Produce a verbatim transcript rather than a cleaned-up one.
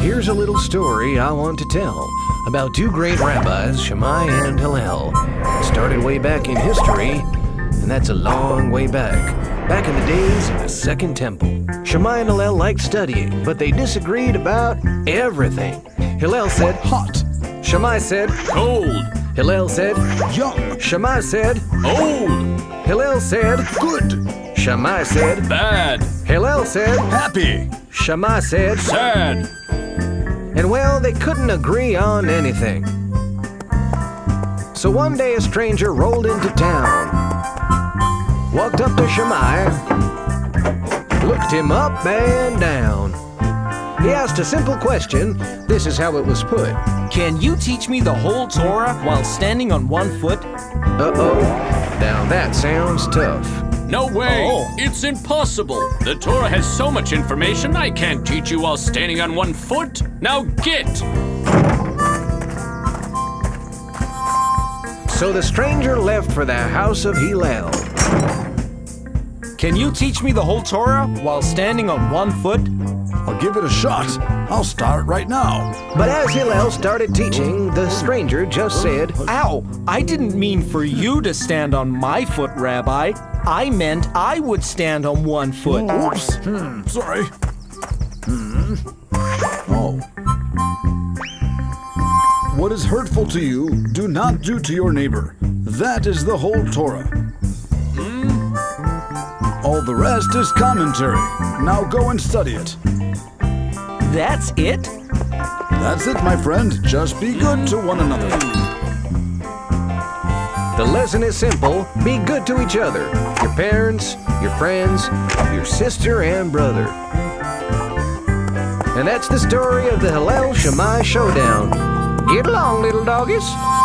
Here's a little story I want to tell about two great rabbis, Shammai and Hillel. It started way back in history, and that's a long way back. Back in the days of the Second Temple. Shammai and Hillel liked studying, but they disagreed about everything. Hillel said, hot. Shammai said, cold. Hillel said, young. Shammai said, old. Hillel said, good. Shammai said, bad. Hillel said, happy. Shammai said, sad. And well, they couldn't agree on anything. So one day a stranger rolled into town, walked up to Shammai, looked him up and down. He asked a simple question. This is how it was put. Can you teach me the whole Torah while standing on one foot? Uh-oh. Now that sounds tough. No way! Oh. It's impossible! The Torah has so much information I can't teach you while standing on one foot! Now get! So the stranger left for the house of Hillel. Can you teach me the whole Torah while standing on one foot? I'll give it a shot. I'll start right now. But as Hillel started teaching, the stranger just said, Ow! I didn't mean for you to stand on my foot, Rabbi. I meant I would stand on one foot. Oops. Hmm. Sorry. Hmm. Oh. What is hurtful to you, do not do to your neighbor. That is the whole Torah. Hmm? All the rest is commentary. Now go and study it. That's it? That's it, my friend. Just be good to one another. the lesson is simple. Be good to each other. Your parents, your friends, your sister and brother. And that's the story of the Hillel Shamai showdown. Get along, little doggies.